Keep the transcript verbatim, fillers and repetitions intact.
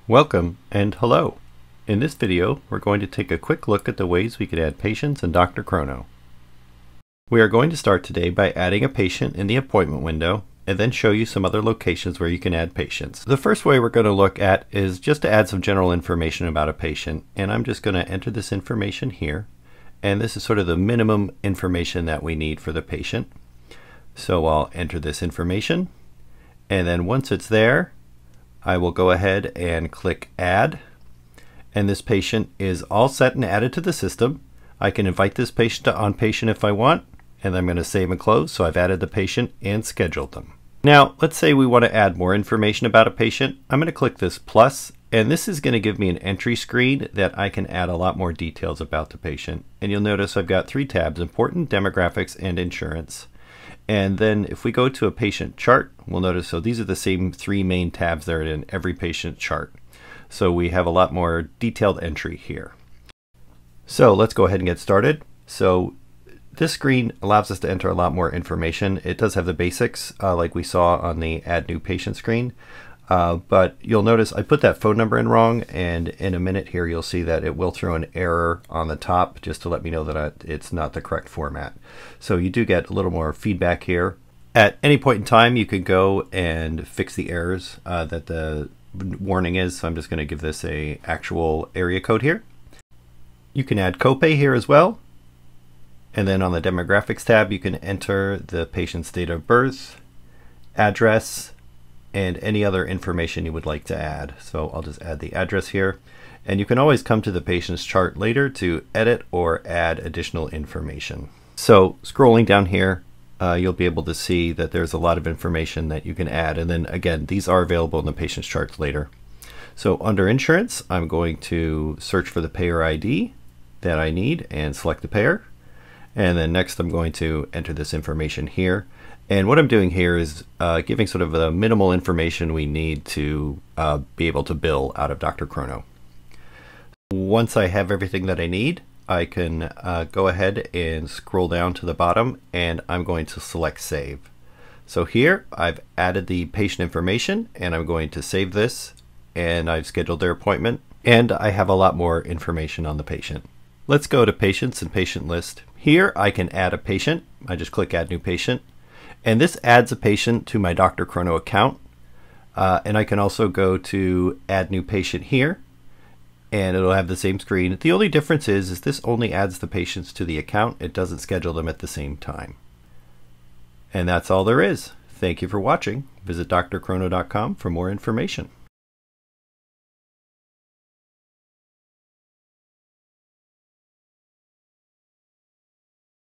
Welcome and hello. In this video, we're going to take a quick look at the ways we could add patients in DrChrono. We are going to start today by adding a patient in the appointment window and then show you some other locations where you can add patients. The first way we're going to look at is just to add some general information about a patient, and I'm just going to enter this information here, and this is sort of the minimum information that we need for the patient. So I'll enter this information, and then once it's there, I will go ahead and click Add, and this patient is all set and added to the system. I can invite this patient to OnPatient if I want, and I'm going to save and close, so I've added the patient and scheduled them. Now, let's say we want to add more information about a patient. I'm going to click this plus, and this is going to give me an entry screen that I can add a lot more details about the patient. And you'll notice I've got three tabs: Important, Demographics, and Insurance. And then if we go to a patient chart, we'll notice, so these are the same three main tabs that are in every patient chart. So we have a lot more detailed entry here. So let's go ahead and get started. So this screen allows us to enter a lot more information. It does have the basics uh, like we saw on the Add New Patient screen. Uh, but you'll notice I put that phone number in wrong, and in a minute here you'll see that it will throw an error on the top just to let me know that I, it's not the correct format. So you do get a little more feedback here. At any point in time you could go and fix the errors uh, that the warning is. So I'm just going to give this a actual area code here. You can add copay here as well. And then on the Demographics tab you can enter the patient's date of birth, address, and any other information you would like to add. So I'll just add the address here, and you can always come to the patient's chart later to edit or add additional information. So scrolling down here, uh, you'll be able to see that there's a lot of information that you can add, and then again, these are available in the patient's charts later. So under Insurance, I'm going to search for the payer I D that I need and select the payer, and then next I'm going to enter this information here. And what I'm doing here is uh, giving sort of the minimal information we need to uh, be able to bill out of DrChrono. Once I have everything that I need, I can uh, go ahead and scroll down to the bottom, and I'm going to select Save. So here I've added the patient information, and I'm going to save this, and I've scheduled their appointment, and I have a lot more information on the patient. Let's go to Patients and Patient List. Here I can add a patient. I just click Add New Patient. And this adds a patient to my DrChrono account. Uh, and I can also go to Add New Patient here, and it'll have the same screen. The only difference is, is this only adds the patients to the account. It doesn't schedule them at the same time. And that's all there is. Thank you for watching. Visit D R Chrono dot com for more information.